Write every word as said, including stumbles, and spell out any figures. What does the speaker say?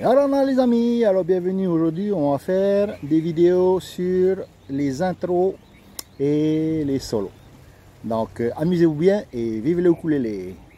Alors là, les amis, alors bienvenue. Aujourd'hui on va faire des vidéos sur les intros et les solos. Donc euh, amusez-vous bien et vive le ukulélé.